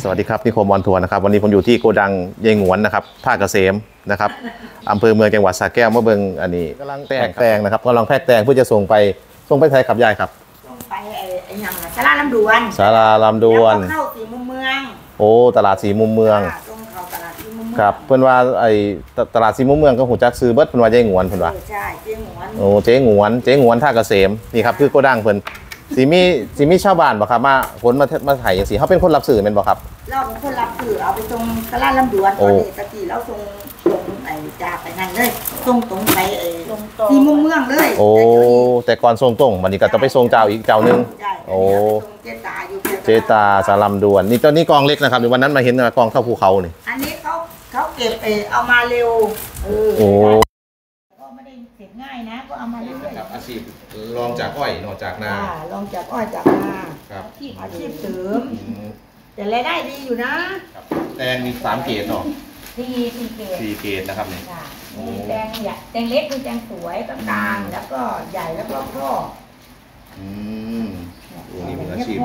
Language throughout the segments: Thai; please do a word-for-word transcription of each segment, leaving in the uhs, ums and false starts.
สวัสดีครับนิคมออนทัวร์นะครับวันนี้ผมอยู่ที่โกดังเยงหวนนะครับท่าเกษมนะครับอำเภอเมืองจังหวัดสระแก้วเมื่อเบิ่งอันนี้กำลังแตกแตงนะครับกำลังแพกแตงเพื่อจะส่งไปส่งไปไทยขับยายครับส่งไปไอ้ยังสาราลำดวนสาราลำดวนแล้วก็เข้าสีมุมเมืองโอ้ตลาดสีมุมเมืองตรงเขาตลาดสีมุมเมืองครับเพิ่นว่าไอ้ตลาดสีมุมเมืองก็หูจักซื้อเบิดเพิ่นว่าเยงหวนเพิ่นว่าใช่เจ๊หงวนโอ้เจ๊หงวนเจ๊หงวนท่าเกษมนี่ครับคือโกดังเพิ่นสีมีสีมีชาวบ้านบ่ครับมาคนมามาถ่ายอย่างสีเขาเป็นคนรับสื่อเป็นบ่ครับเราเป็นคนรับสื่อเอาไปตรงตลาดลำดวนตอนนี้ตะกี้เราส่งตรงไอ้จ่าไปนั่นเลยส่งตรงไปไอ้สีมุมเมืองเลยโอ้แต่ก่อนส่งตรงวันนี้ก็ต้องไปส่งเจ้าอีกเจ้านึงโอ้เจตาอยู่เจตาสาลำดวนนี่ตอนนี้กองเล็กนะครับในวันนั้นมาเห็นกองเข้าภูเขานี่อันนี้เขาเขาเก็บเออเอามาเร็วเออโอ้ก็ไม่ได้เสร็จง่ายนะก็เอามาเรื่อยๆครับอาชีพลองจากอ้อยนอกจากนาลองจากอ้อยจากนาครับที่อาชีพเสริมแต่รายได้ดีอยู่นะแตงมีสามเกรดเนาะสี่สี่เกรดสี่เกรดนะครับเนี่ยมีแตงใหญ่แตงเล็กคือแตงสวยกลางแล้วก็ใหญ่แล้วก็พ่ออืมโอ้นี่เป็นอาชีพ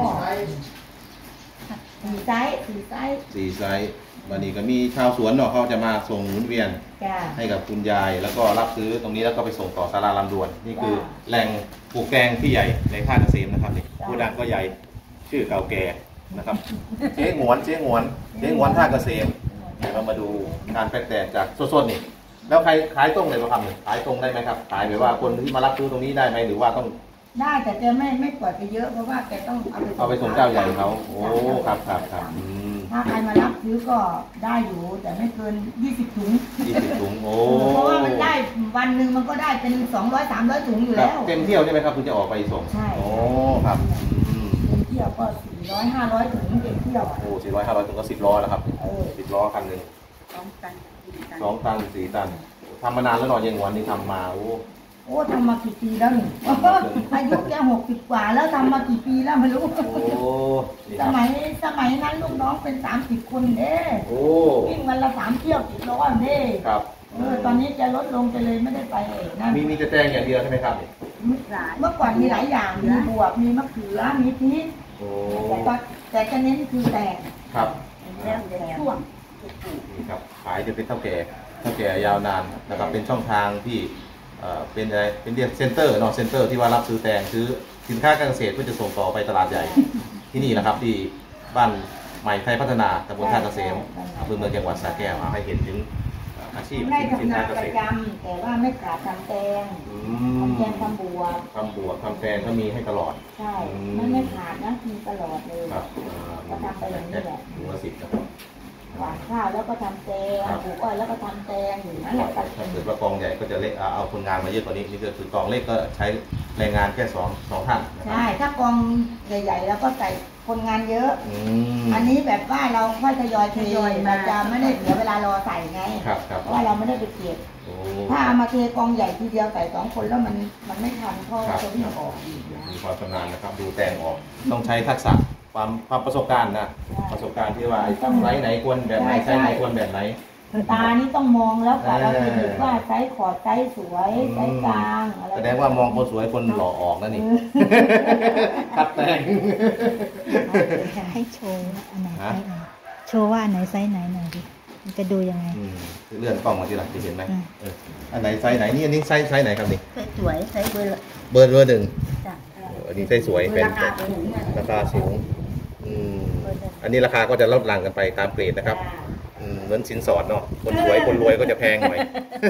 สี่ไซส์สี่ไซส์สี่ไซส์วันนี้ก็มีชาวสวนเนาะเขาจะมาส่งหมุนเวียนให้กับคุณยายแล้วก็รับซื้อตรงนี้แล้วก็ไปส่งต่อสาราลำดวนนี่คือแหล่งปลูกแตงที่ใหญ่ในท่าเกษมนะครับนี่โกดังก็ใหญ่ชื่อเก่าแก่นะครับเจ๊หงวนเจ๊หงวนเจ๊หงวนท่าเกษมเรามาดูการแปลกแตกจากสดๆนี่แล้วใครขายตรงเลยป่ะครับนี่ขายตรงได้ไหมครับขายแบบว่าคนที่มารับซื้อตรงนี้ได้ไหมหรือว่าต้องได้แต่แกไม่ไม่ปล่อยไปเยอะเพราะว่าแกต้องเอาไปเอาไปส่งเจ้าใหญ่เขาโอ้ครับครับครับถ้าใครมารับซื้อก็ได้อยู่แต่ไม่เกินยี่สิบถุงยี่สิบถุงโอ้เพราะว่ามันได้วันหนึ่งมันก็ได้เป็นสองร้อยสามร้อยถุงอยู่แล้วเต็มเที่ยวใช่ไหมครับคุณจะออกไปส่งใช่โอ้ครับเต็มเที่ยวก็สี่ร้อยห้าร้อยถุงเต็มเที่ยวโอ้สี่ร้อยห้าร้อยถุงก็สิบล้อแล้วครับสิบล้อคันหนึ่งสองตันสองตันสี่ตันทำมานานแล้วหน่อยยังวันนี้ทำมาโอ้โอ้ทำมากี่ปีแล้วนี่อายุแกหกสิบกว่าแล้วทำมากี่ปีแล้วไม่รู้สมัยสมัยนั้นลูกน้องเป็นสามสิบคนเด้วิ่งวันละสามเที่ยวสิบล้อเด้ครับเออตอนนี้จะลดลงไปเลยไม่ได้ไปเองนะมีมีจะแตงอย่างเดียวใช่ไหมครับเมื่อก่อนมีหลายอย่างมีบวบมีมะเขือมีพริกแต่ก็แต่จะเน้นคือแตงครับแล้วแต่ช่วงนี่ครับขายจะเป็นเท่าแก่เท่าแก่ยาวนานนะครับเป็นช่องทางที่เป็นอะไรเป็นเรียกเซ็นเตอร์เนาะเซ็นเตอร์ที่ว่ารับซื้อแตงซื้อสินค้าการเกษตรเพื่อจะส่งต่อไปตลาดใหญ่ที่นี่นะครับที่บ้านใหม่ไทยพัฒนาตำบลท่าเกษมอำเภอเมืองจังหวัดสระแก้วให้เห็นถึงอาชีพสินค้าเกษตรประจำแต่ว่าไม่ขาดทำแตงทำแตงทำบัวทำบัวทำแตงก็มีให้ตลอดใช่ไม่ไม่ขาดนะมีตลอดเลยครับก็ทำไปอย่างนี้แหละหัวสิบครับหวานข้าวแล้วก็ทำแตงปลูกอ้อยแล้วก็ทำแตงอยู่นั่นแหละถ้าเกิดว่ากองใหญ่ก็จะเล็กเอาคนงานมาเยอะกว่านี้นี่คือกองเล็กก็ใช้แรงงานแค่สองสองท่านใช่ถ้ากองใหญ่ๆแล้วก็ใส่คนงานเยอะอันนี้แบบว่าเราค่อยทยอยทยอยมาจะไม่ได้เสียเวลารอใส่ไงเพราะว่าเราไม่ได้ไปเก็บถ้าเอามาเทกองใหญ่ทีเดียวใส่สองคนแล้วมันมันไม่ทันเพราะจะวิ่งออกมีความชำนาญนะครับดูแตงออกต้องใช้ทักษะความความประสบการณ์นะประสบการณ์ที่ว่าไซส์ไหนควรแบบไหนไซส์ไหนควรแบบไหนตานี่ต้องมองแล้วก่อนเราจะเห็นว่าไซส์ขอดไซส์สวยไซส์กลางอะไรแสดงว่ามองคนสวยคนหล่อออกนั่นนี่คัดแตงให้โชว์อันไหนไซส์ไหนโชว์ว่าอันไหนไซส์ไหนหน่อยดิมันจะดูยังไงเลื่อนกล้องมาทีหลังจะเห็นไหมอันไหนไซส์ไหนนี่อันนี้ไซส์ไซส์ไหนครับนี่สวยไซส์เบอร์เบอร์เบอร์หนึ่งอันนี้ไซส์สวยเป็นราคาสูงอันนี้ราคาก็จะลดหลั่งกันไปตามเกรดนะครับเหมือนสินสอดเนาะคนสวยคนรวยก็จะแพงหน่อย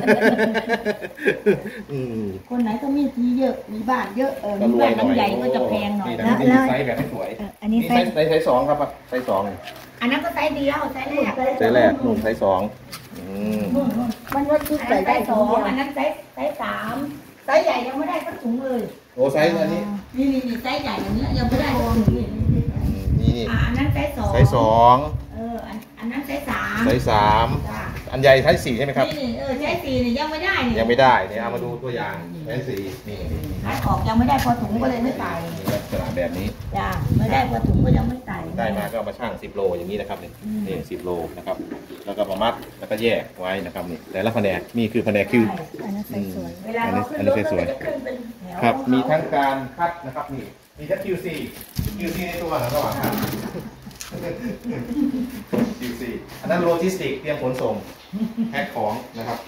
คนไหนก็มีที่เยอะมีบ้านเยอะเออมีบ้านใหญ่ก็จะแพงหน่อยนะไซส์แบบสวยอันนี้ไซส์ไซส์สองครับไซส์สองอันนั้นก็ไซส์เดียวไซส์แรกไซส์แรกนุ่มไซส์สองมันว่าชุดใส่ได้สองอันนั้นไซส์ไซส์สามไซส์ใหญ่ยังไม่ได้สักถุงเลยโอ้ไซส์อันนี้นี่นี่ไซส์ใหญ่อย่างนี้ยังไม่ได้สักถุงนี่นี่อันนั้นไซส์สองไซส์สองเอออันอันนั้นไซส์สามไซส์สามอันใหญ่ไซส์สี่ใช่ไหมครับนี่เออไซส์สี่นี่ยังไม่ได้นี่ยังไม่ได้เนี่ยเอามาดูตัวอย่างไซส์สี่นี่ขายออกยังไม่ได้พอถุงก็เลยไม่ใส่ลักษณะแบบนี้จ้าไม่ได้พอถุงก็ยังไม่ใส่ได้มาก็มาชั่งสิบโลอย่างนี้นะครับนี่นี่สิบโลนะครับแล้วก็มามัดแล้วก็แยกไว้นะครับนี่แต่ละแผนกนี่คือแผนกคิวอันนี้สวยเวลาเราขึ้นรถก็จะขึ้นเป็นแถวครับมีทั้งการคัดนะครับนี่มีทั้ง คิว ซี คิว ซี ในตัวนะระหว่างคัดคิว ซี อันนั้นโลจิสติกเตรียมขนส่งแพ็คของนะครับ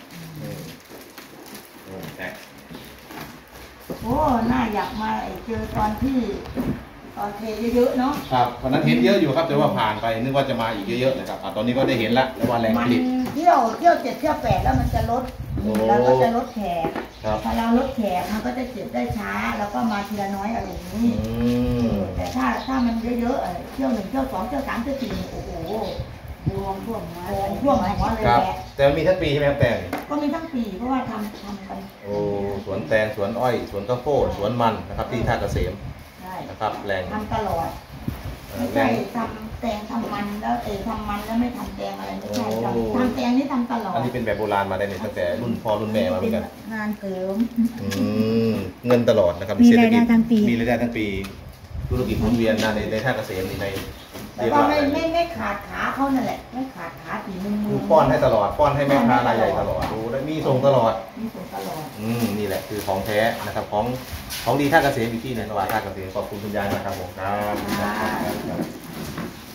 แพ็คโอ้น่าอยากมาเจอตอนที่ตอนเทเยอะๆเนาะครับตอนนั้นเห็นเยอะอยู่ครับแต่ว่าผ่านไปนึกว่าจะมาอีกเยอะๆนะครับตอนนี้ก็ได้เห็นแล้วแล้วว่าแรงผลิตเที่ยวเที่ยวเจ็ดเที่ยวแปดแล้วมันจะลดแล้วก็จะลดแขกพอเราลดแขกมันก็จะเก็บได้ช้าแล้วก็มาทีละน้อยอะไรอย่างนี้แต่ถ้าถ้ามันเยอะๆเที่ยวหนึ่งเที่ยวสองเที่ยวสามเที่ยวสี่โอ้โหรวมท่วมหัวท่วมหัวเลยแหละแต่มีทั้งปีใช่ไหมครับแตงก็มีทั้งปีเพราะว่าทำทำกันโอ้สวนแตงสวนอ้อยสวนข้าวโพดสวนมันนะครับที่ท่าเกษมนะครับแรงทำตลอดไม่ใช่ทำแตงทำมันแล้วเออทำมันแล้วไม่ทำแตงอะไรไม่ใช่ทำแตงนี่ทำตลอดอันนี้เป็นแบบโบราณมาได้เนี่ยตั้งแต่รุ่นพ่อรุ่นแม่มาเหมือนกันงานเสริมเงินตลอดนะครับมีรายได้ทั้งปีมีรายได้ทั้งปีธุรกิจหมุนเวียนนะในในท่าเกษมในแต่ก็ไม่ไม่ไม่ขาดขาเขานั่นแหละไม่ขาดขาตีมือมือป้อนให้ตลอดป้อนให้แม่ค้ารายใหญ่ตลอดดูและมีส่งตลอดมีส่งตลอดอืมนี่แหละคือของแท้นะครับของของดีท่าเกษมอีกที่หนึ่งระหว่างท่าเกษมขอบคุณคุณยายมากครับผมครับ